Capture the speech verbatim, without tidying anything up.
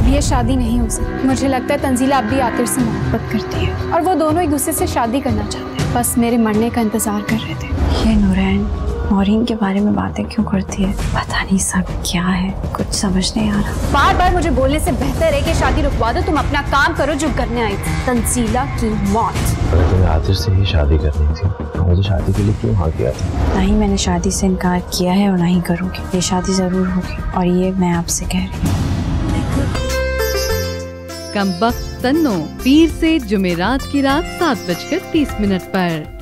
ये शादी नहीं हो सकती। मुझे लगता है तंजीला अब भी आतिर से मोहब्बत करती है और वो दोनों एक दूसरे से शादी करना चाहते हैं, बस मेरे मरने का इंतजार कर रहे थे। ये नूरैन मौरीन के बारे में बातें क्यों करती है? पता नहीं सब क्या है, कुछ समझ नहीं आ रहा। बार बार मुझे बोलने से बेहतर है कि शादी रुकवा दो, तुम अपना काम करो जो करने आई थी। तंजीला की मौत। अगर तुम्हें आतिर से ही शादी करनी थी तो मुझे शादी के लिए क्यों हाँ किया था? ना ही मैंने शादी से इनकार किया है और ना ही करूँगी। ये शादी जरूर होगी और ये मैं आपसे कह रही हूँ। कमबख्त तन्नो पीर से जुमेरात की रात सात बजकर तीस मिनट पर।